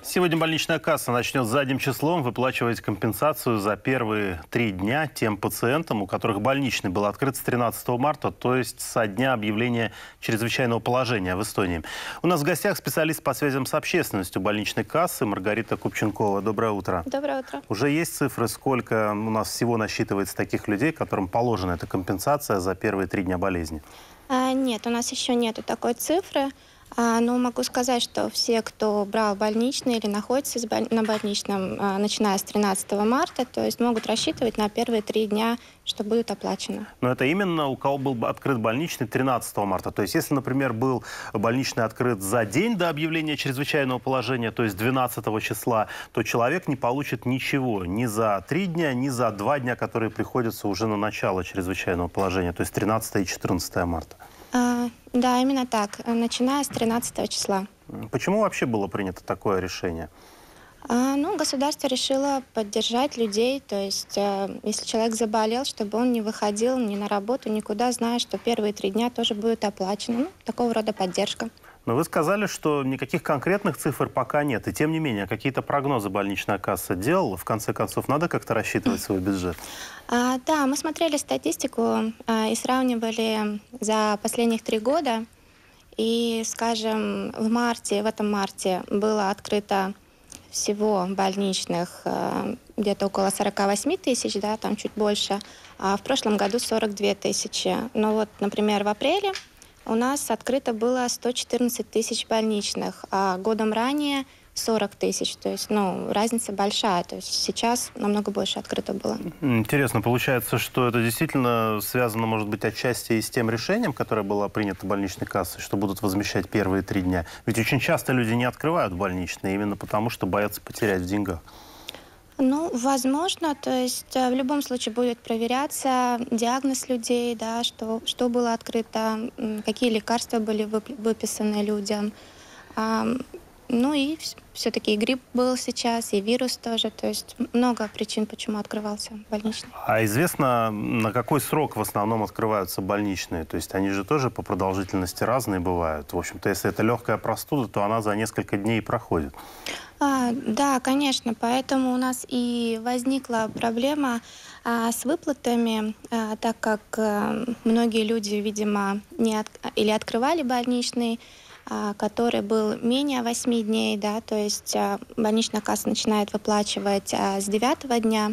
Сегодня больничная касса начнет задним числом выплачивать компенсацию за первые 3 дня тем пациентам, у которых больничный был открыт с 13 марта, то есть со дня объявления чрезвычайного положения в Эстонии. У нас в гостях специалист по связям с общественностью больничной кассы Маргарита Купченкова. Доброе утро. Доброе утро. Уже есть цифры, сколько у нас всего насчитывается таких людей, которым положена эта компенсация за первые 3 дня болезни? Нет, у нас еще нету такой цифры. Но могу сказать, что все, кто брал больничный или находится на больничном, начиная с 13 марта, то есть могут рассчитывать на первые 3 дня, что будет оплачено. Но это именно у кого был открыт больничный 13 марта. То есть если, например, был больничный открыт за день до объявления чрезвычайного положения, то есть 12 числа, то человек не получит ничего ни за 3 дня, ни за 2 дня, которые приходятся уже на начало чрезвычайного положения, то есть 13 и 14 марта. Да, именно так, начиная с 13 числа. Почему вообще было принято такое решение? Государство решило поддержать людей, то есть если человек заболел, чтобы он не выходил ни на работу, никуда, зная, что первые 3 дня тоже будет оплачено. Такого рода поддержка. Но вы сказали, что никаких конкретных цифр пока нет. И тем не менее, какие-то прогнозы больничная касса делала? В конце концов, надо как-то рассчитывать свой бюджет? Да, мы смотрели статистику и сравнивали за последних 3 года. И, скажем, в этом марте было открыто всего больничных где-то около 48 тысяч, да, там чуть больше. А в прошлом году 42 тысячи. Но вот, например, в апреле у нас открыто было 114 тысяч больничных, а годом ранее 40 тысяч. То есть, разница большая. То есть сейчас намного больше открыто было. Интересно, получается, что это действительно связано, может быть, отчасти и с тем решением, которое было принято больничной кассой, что будут возмещать первые 3 дня. Ведь очень часто люди не открывают больничные именно потому, что боятся потерять в деньгах. Возможно, то есть в любом случае будет проверяться диагноз людей, да, что было открыто, какие лекарства были выписаны людям. И все-таки и грипп был сейчас, и вирус тоже. То есть много причин, почему открывался больничный. А известно, на какой срок в основном открываются больничные? То есть они же тоже по продолжительности разные бывают. В общем-то, если это легкая простуда, то она за несколько дней проходит. Да, конечно. Поэтому у нас и возникла проблема с выплатами, так как многие люди, видимо, или открывали больничный, который был менее 8 дней, да, то есть больничная касса начинает выплачивать с 9 дня,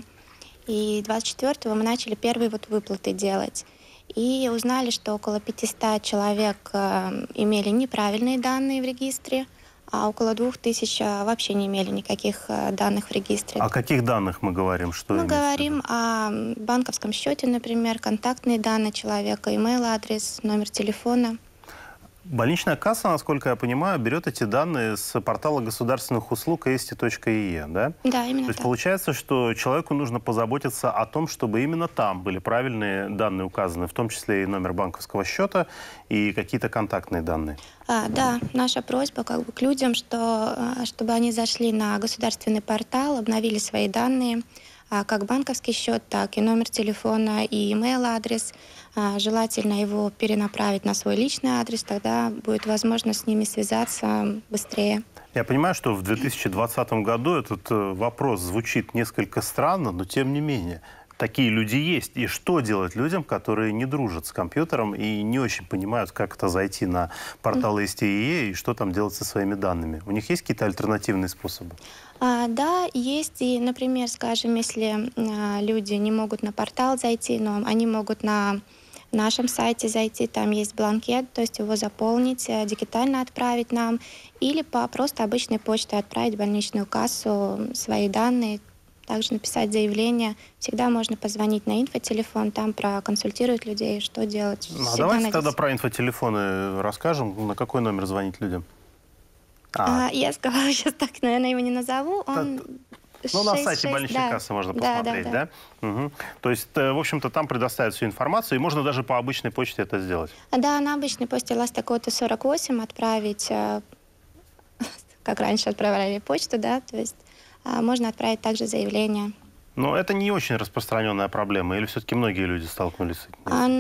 и 24-го мы начали первые выплаты делать. И узнали, что около 500 человек имели неправильные данные в регистре, а около 2000 вообще не имели никаких данных в регистре. О каких данных мы говорим? Мы говорим о банковском счете, например, контактные данные человека, имейл-адрес, номер телефона. Больничная касса, насколько я понимаю, берет эти данные с портала государственных услуг esti.ee, да? Да, именно так. То есть так. получается, что человеку нужно позаботиться о том, чтобы именно там были правильные данные указаны, в том числе и номер банковского счета и какие-то контактные данные. Да, наша просьба к людям, чтобы они зашли на государственный портал, обновили свои данные, как банковский счет, так и номер телефона, и email-адрес. Желательно его перенаправить на свой личный адрес, тогда будет возможно с ними связаться быстрее. Я понимаю, что в 2020 году этот вопрос звучит несколько странно, но тем не менее. Такие люди есть. И что делать людям, которые не дружат с компьютером и не очень понимают, как это зайти на портал esti.ee и что там делать со своими данными? У них есть какие-то альтернативные способы? Да, есть. И, например, скажем, если люди не могут на портал зайти, но они могут на нашем сайте зайти, там есть бланкет, то есть его заполнить, дигитально отправить нам, или по просто обычной почте отправить в больничную кассу свои данные, также написать заявление. Всегда можно позвонить на инфотелефон, там проконсультируют людей, что делать. Давайте тогда про инфотелефоны расскажем, на какой номер звонить людям. Я сказала, сейчас так, наверное, его не назову. На сайте больничной кассы можно посмотреть, да? Угу. То есть, в общем-то, там предоставят всю информацию, и можно даже по обычной почте это сделать? Да, на обычной почте Ластакота 48 отправить, как раньше отправляли почту, да, то есть можно отправить также заявление. Но это не очень распространенная проблема, или все-таки многие люди столкнулись с этим?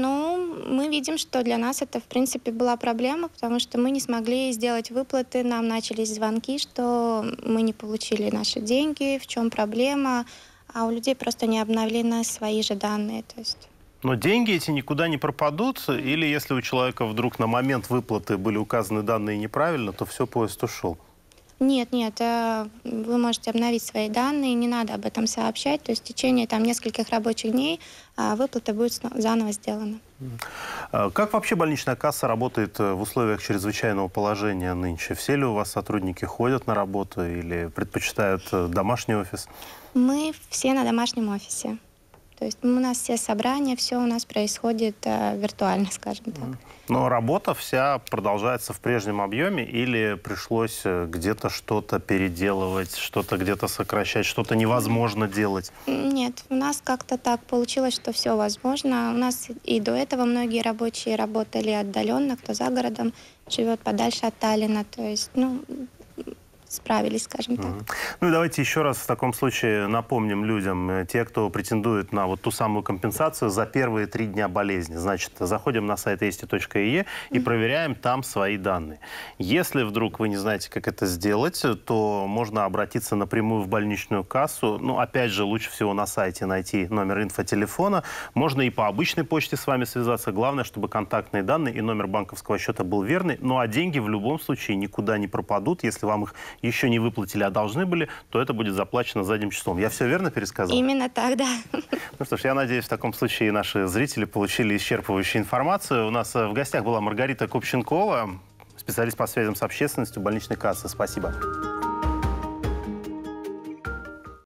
мы видим, что для нас это, в принципе, была проблема, потому что мы не смогли сделать выплаты, нам начались звонки, что мы не получили наши деньги, в чем проблема, а у людей просто не обновлены свои же данные. То есть... Но деньги эти никуда не пропадут, или если у человека вдруг на момент выплаты были указаны данные неправильно, то все, поезд ушел? Нет, вы можете обновить свои данные, не надо об этом сообщать, то есть в течение нескольких рабочих дней выплата будет заново сделана. Как вообще больничная касса работает в условиях чрезвычайного положения нынче? Все ли у вас сотрудники ходят на работу или предпочитают домашний офис? Мы все на домашнем офисе. То есть у нас все собрания, все у нас происходит виртуально, скажем так. Но работа вся продолжается в прежнем объеме или пришлось где-то что-то переделывать, что-то где-то сокращать, что-то невозможно делать? Нет, у нас как-то так получилось, что все возможно. У нас и до этого многие рабочие работали отдаленно, кто за городом живет подальше от Таллина. То есть, справились, скажем так. Ну и давайте еще раз в таком случае напомним людям, те, кто претендует на вот ту самую компенсацию за первые 3 дня болезни. Значит, заходим на сайт ести.ee и проверяем там свои данные. Если вдруг вы не знаете, как это сделать, то можно обратиться напрямую в больничную кассу. Ну, опять же, лучше всего на сайте найти номер инфотелефона. Можно и по обычной почте с вами связаться. Главное, чтобы контактные данные и номер банковского счета был верный. Ну, а деньги в любом случае никуда не пропадут. Если вам их еще не выплатили, а должны были, то это будет заплачено задним числом. Я все верно пересказал? Именно так, да. Ну что ж, я надеюсь, в таком случае и наши зрители получили исчерпывающую информацию. У нас в гостях была Маргарита Купченкова, специалист по связям с общественностью больничной кассы. Спасибо.